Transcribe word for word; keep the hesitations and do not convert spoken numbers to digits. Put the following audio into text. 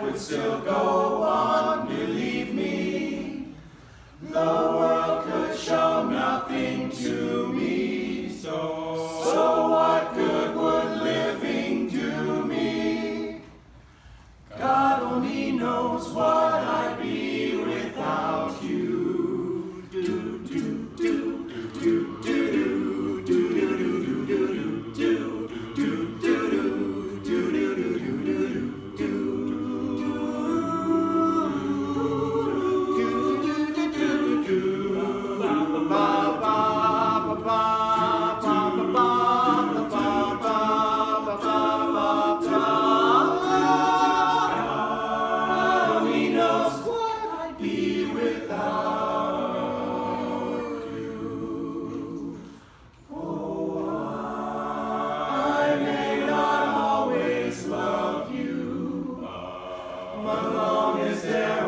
life would still go on, believe me. The world could show nothing to me. So, so what good would living do me? God only knows what I'd be without you. Do, do, do, do, do, do, do, do, do, do, do, do, As long as there